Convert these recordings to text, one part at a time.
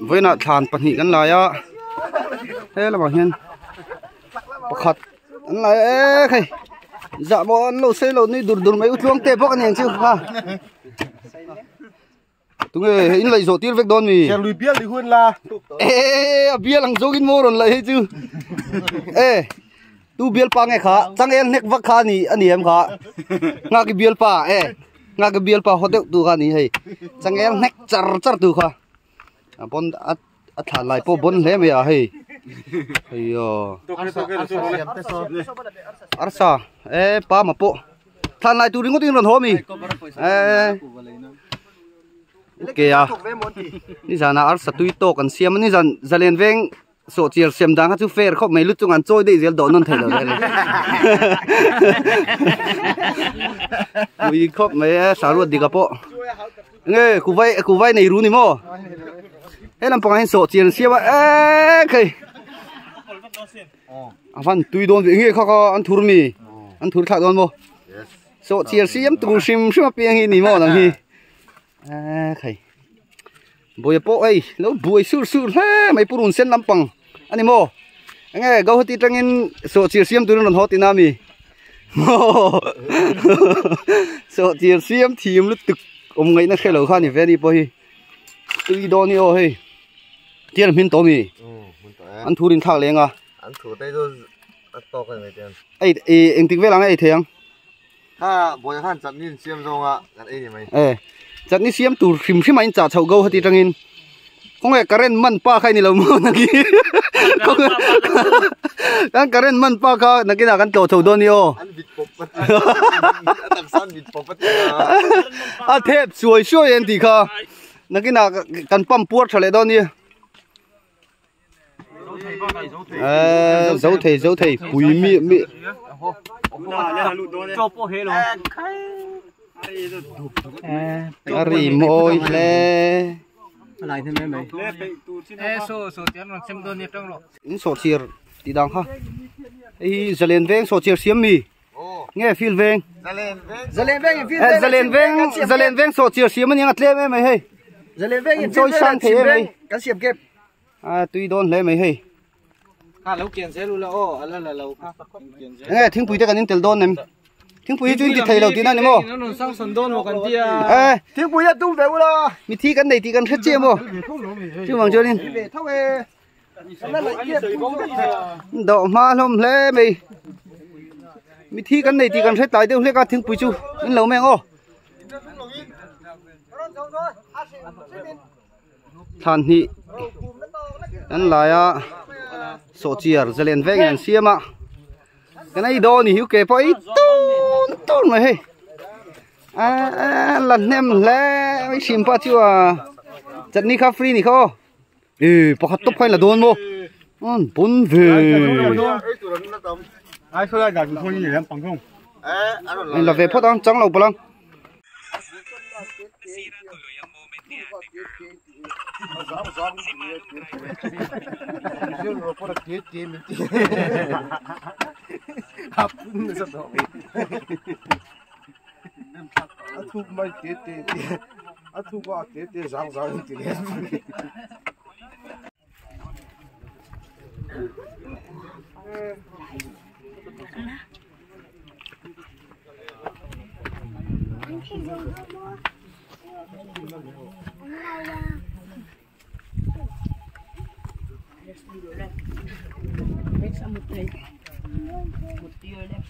với nạ thàn bật nhị căn lại á thế là bảo hiền khát ăn lại ê khay dạ bộ ăn lẩu xe lẩu này đùn đùn mấy út luông tê bóc anh em chứ ha tụi người in lại rổ tiền vết đòn mì xe lùi biết đi hơn là ê bia lằng dâu in mô rồi lại chứ ê tu bia pa nghe khá chẳng em nét vắt khá nì anh em khá ngã cái bia pa ê ngã cái bia pa hot được tu khá nì hay chẳng em nét char char tu khá bon thả lại po bon lẽ mày à hay hay arsa ê pa mà po thả lại tu đi ngó tiếng lần hôm mì ê kìaนี่จานาอัลสตุยโตกันเสียมันนี่จันจะเล่นเวงโซเชียลเสียมดังฮัทูเฟร์เขาไม่รู้จุงอันโจยได้เรียลโดนนั่นเถอะเลยมีครบไม่สารวดดีกับพ่อเงี้ยกูไว้ในรู้นี่มั้งเฮ้ยลำปางให้โซเชียลเสียว่าเอ๊ะใครฟันตุยโดนเงี้ยเขาอันทุรมีอันทุรขาดโดนมั้งโซเชียลเสียมตูชิมชิมเปียงนี่มั้งนั่นที่ใครบอยโป้ไอ้แล้วบอยสู้ๆเฮ้ไม่พูดอุ่นเส้นลำปังอันนี้โม่ไงเขาตีจังเงินโซเชียลเสียมตัวนั้นฮอตินามีโม่โซเชียลเสียมทีมลุตึกไงนั่นแค่เหล่าข้านี่เวนี่ไปตุยโดนี่โอ้เฮ้เจียนพินโตมีอันทูรินท่าเลี้ยงอ่ะอันถูได้ด้วยต่อกันเลยเจียนไอ้เอ็งติ๊กเวลังไอ้เทียงถ้าบอยท่านจัดนี่เสียมตรงอ่ะกันไอ้นี่ไหมจัดนี่เสียมตูริมใช่ไหมจ่าเฉาเกาฮัติจังเงินคงไอ้การเล่นมันป้าใครนี่เราโม่นักกี้การการเล่นมันป้าเขานักกี้นักกันโตเฉาโดนี่โออันบิดปบปะตักสั้นบิดปบปะอ่ะเทพสวยช่วยเอ็นตีค่ะนักกี้นักกันปั๊มปวดเฉลยโดนี่dấu thầy bùi mi cho po hết rồi ari môi le lại thêm mấy số tiền nó xem đơn nhất trong rồi in số chier đi đằng ha ấy giờ lên veng số chier xiêm mi nghe phil veng giờ lên veng số chier xiêm mình nhặt lên mày hay giờ lên veng trôi sang thế mày cái xiêm kẹp tuy đôn lấy mày hay lâu kiện sẽ luôn là là lâu nghe tiếng bùi ta cần những tel đôn em tiếng bùi chuyên đi thầy đầu tiên anh em nó sang sân đôn hoặc cái gì tiếng bùi tu về luôn mi thi cái này thì cần hết chia mô chứ bằng chưa đi độ ma lom lẽ mày mi thi cái này thì cần hết lại tiêu hết cả tiếng bùi chu đến lâu mẹ ô than hi anh lại à số chiar giờ lên veng anh xiêm à cái này đo thì hiếu kề phải tôn mày hay lần em lẽ mấy chim pa chưa à chặt ni cà phê này không bọc hạt tóc hay là đôn mô bốn về ai khơi gạt thôi như em bằng không anh là về phát ăn trắng lẩu blang thu mai tê thu qua tê răng tê Make some plate. Put your lips.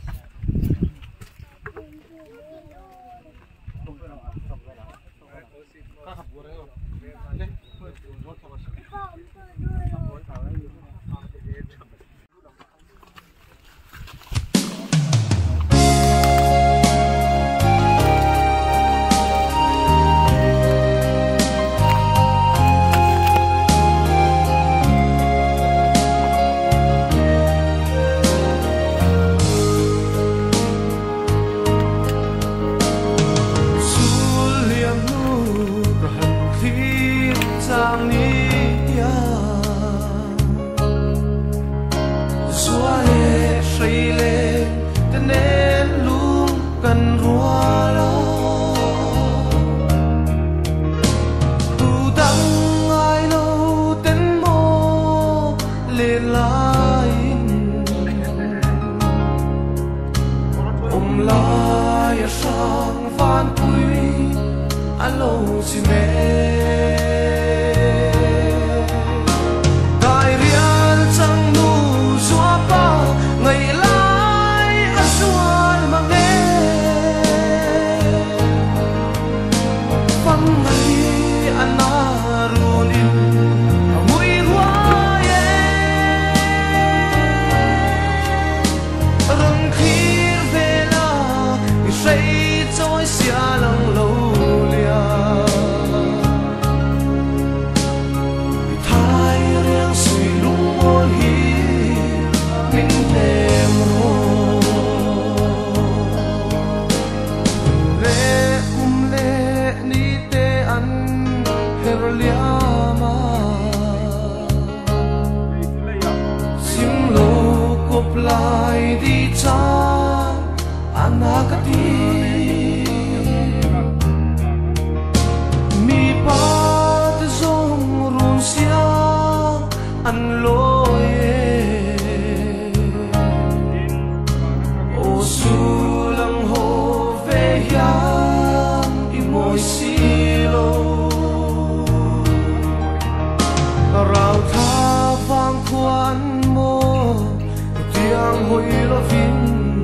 chỉ mê đại riêng chẳng nu xóa ba ngày lại ăn xuân mà nghe vắng ngày anh na ruin mùi hoa rừng khi về là say trôi xia lăng lâu lia thái riêng suy lung môn hi mình thêm hồ lệ ni te ăn her lia ma sim lo cop lại đi cha anakati mi pat zong run sia an loye o sulang ho ve hiam i moi silo rao tha vang khuan mo tiang hoi lo vin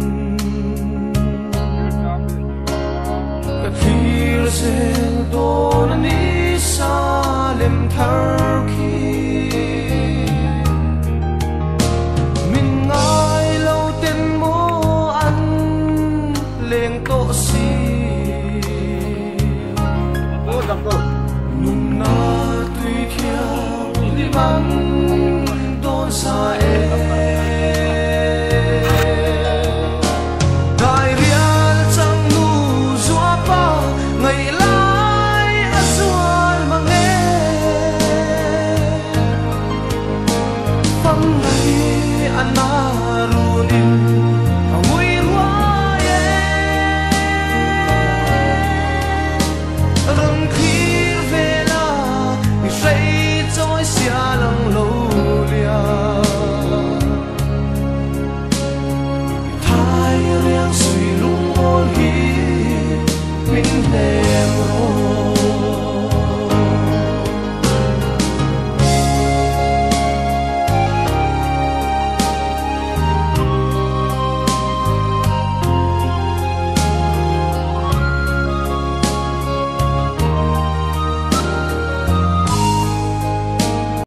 sen don ni salem turkey min ngai lo ten mo an leng to si nun na tui thiang li man